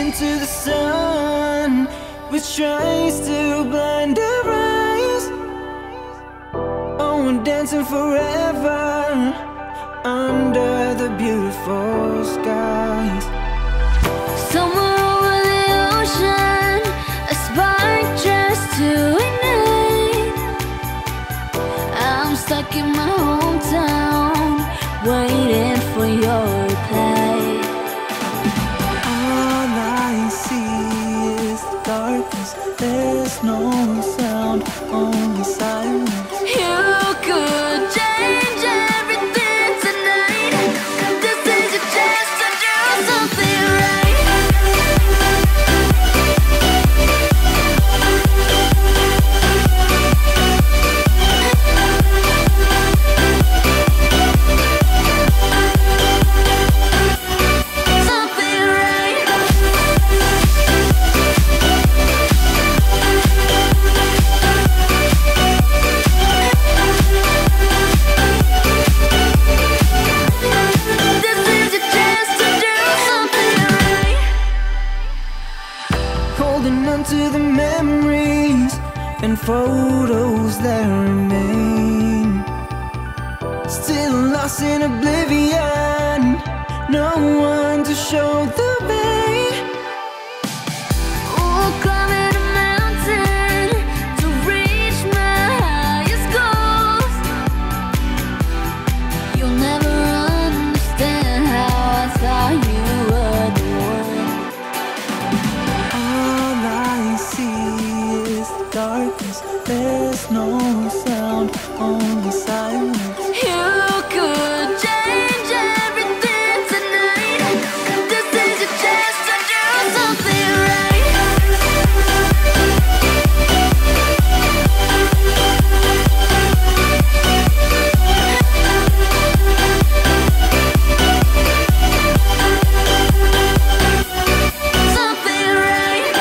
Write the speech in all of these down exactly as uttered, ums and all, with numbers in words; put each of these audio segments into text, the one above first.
into the sun, which tries to blind our eyes. Oh, we're dancing forever under the beautiful skies. Somewhere over the ocean, a spark just to ignite. I'm stuck in my hometown, waiting for your reply. All I see is darkness, there's no sound, only silence. You could change everything tonight. This is your chance to do something right. Something right. This is your chance to do something right. Holding on to the memories and photos that remain, still lost in oblivion, no one to show the way. Ooh, climbing a mountain to reach my highest goals. You'll never understand how I thought you were the one. All I see is darkness, there's no sound, only silence. You could change everything tonight. This is your chance to do something right. Something right.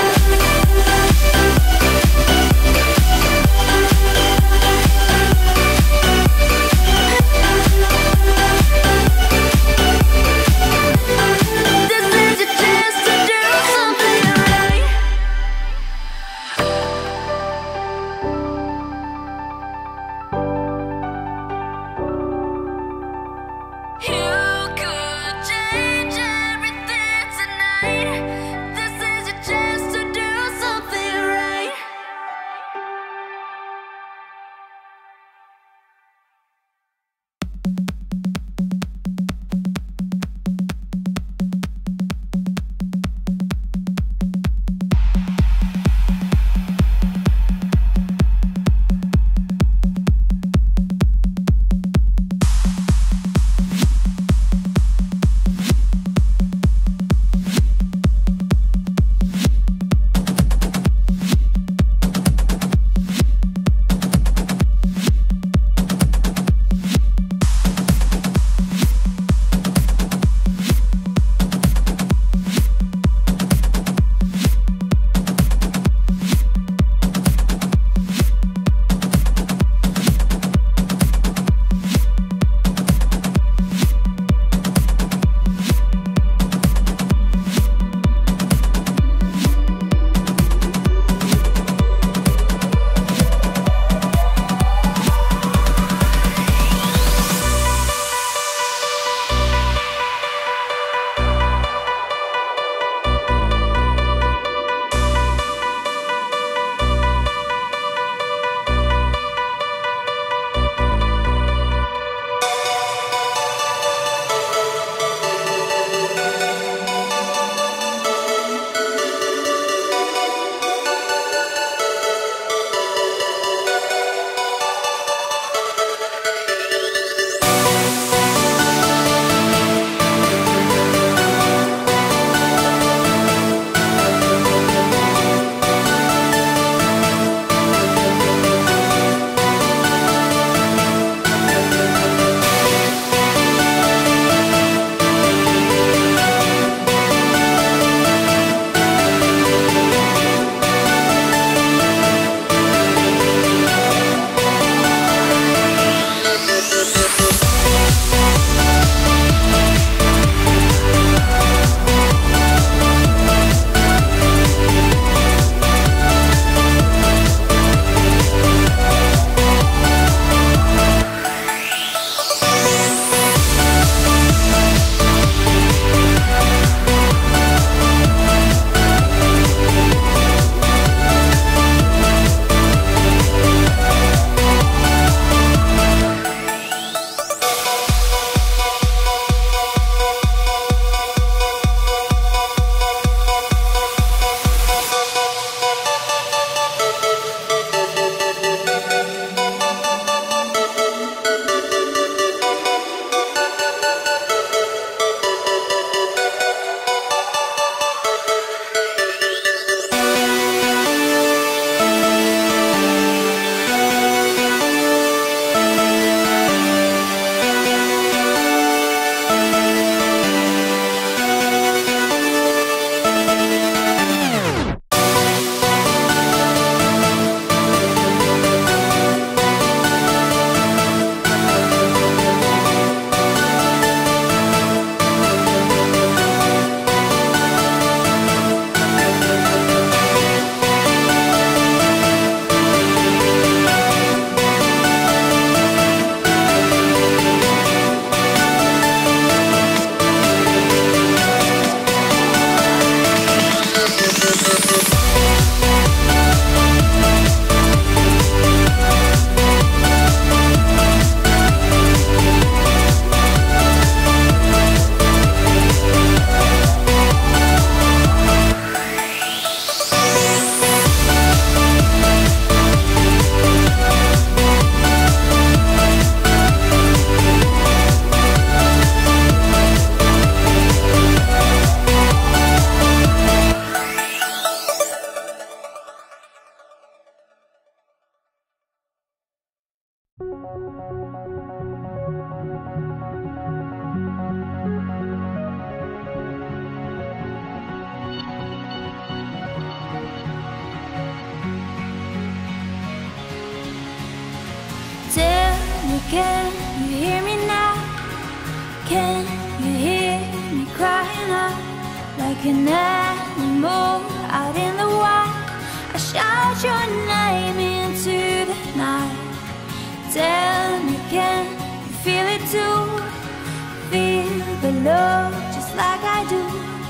like an animal out in the wild. I shout your name into the night. Tell me, can you feel it too? Feel the love just like I do.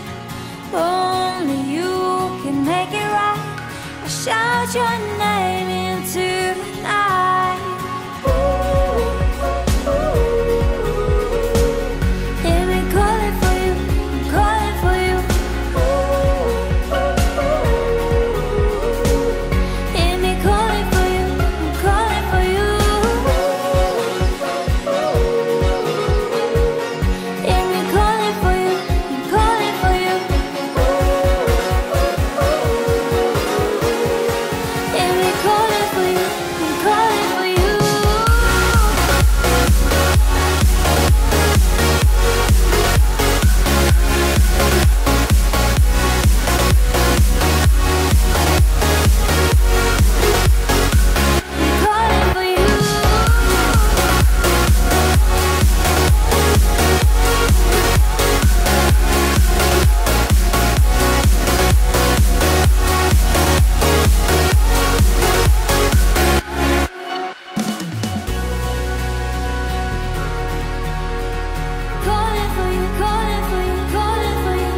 Only you can make it right. I shout your name into the night. Hear me calling for you, I'm calling for you. Hear me calling for you, I'm calling for you. Hear me calling for you, I'm calling for you. Hear me calling for you, I'm calling for you. Calling for you. Calling for you, calling for you, calling for you.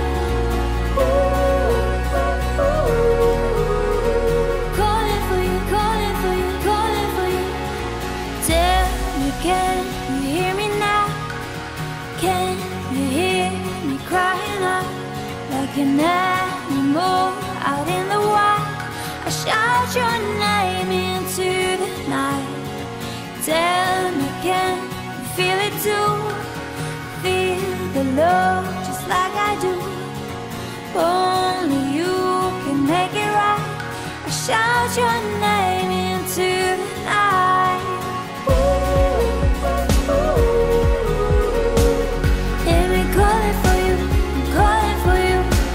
Calling for you, calling for you, calling for you. Tell me, can you hear me now? Can you hear me crying out like an animal out in the wild? I shout your name into the night. Tell me, can you feel it too? Feel the love just like I do. Only you can make it right. I shout your name into the night. Hear me calling for you, I'm calling for you.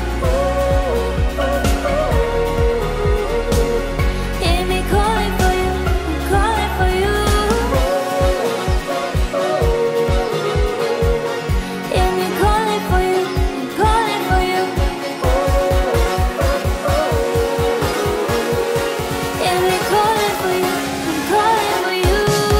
Hear me calling for you, I'm calling for you. Hear me calling for you, I'm calling for you. Hear me calling for you, I'm calling for you.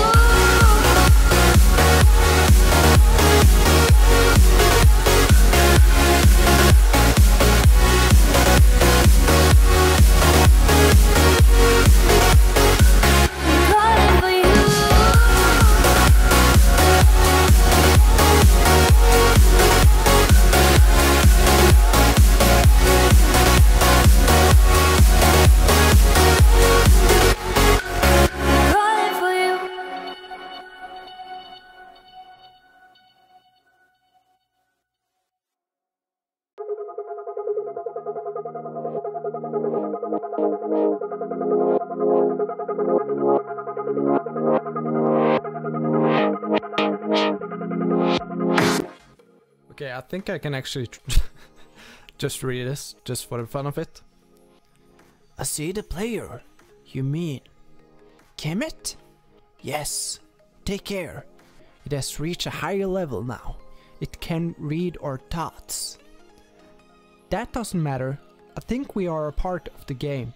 I'm calling for you. Calling for you. Okay, I think I can actually tr- just read this, just for the fun of it. I see the player. You mean Kemet? Yes. Take care. It has reached a higher level now. It can read our thoughts. That doesn't matter. I think we are a part of the game.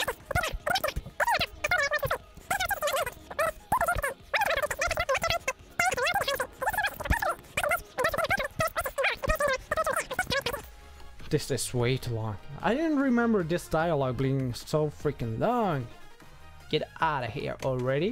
This is way too long. I didn't remember this dialogue being so freaking long. Get out of here already.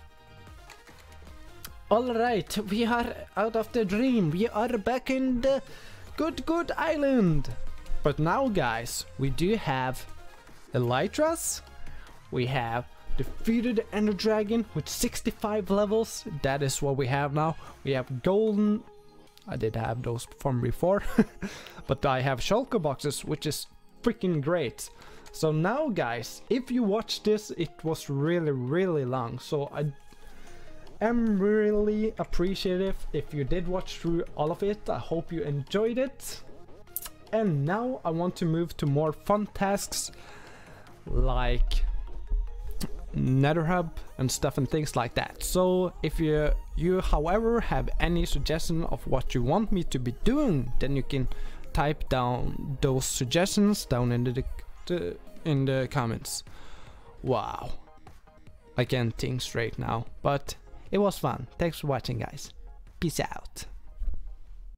Alright, we are out of the dream. We are back in the good, good island. But now, guys, we do have Elytras. We have defeated the Ender Dragon with sixty-five levels. That is what we have now. We have golden. I did have those from before. But I have shulker boxes, which is freaking great. So now, guys, if you watch this, it was really, really long. So I am really appreciative if you did watch through all of it. I hope you enjoyed it. And now I want to move to more fun tasks like NetherHub and stuff and things like that. So if you you however have any suggestion of what you want me to be doing, then you can type down those suggestions down in the, the in the comments. Wow, I can't think straight now, but it was fun. Thanks for watching, guys. Peace out.